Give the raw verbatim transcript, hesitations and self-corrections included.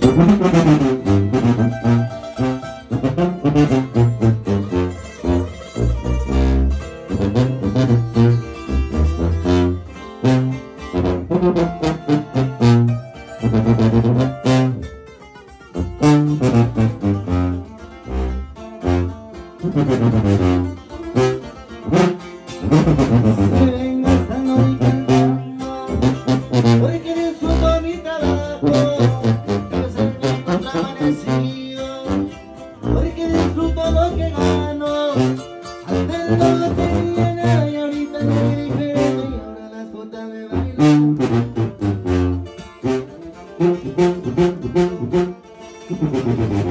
Vengo esta noche cantando porque disfruto mi trabajo, quiero ser bien contraamanecido, porque disfruto lo que gano. Antes no tenía nada y ahorita soy diferente y ahora las putas me bailan.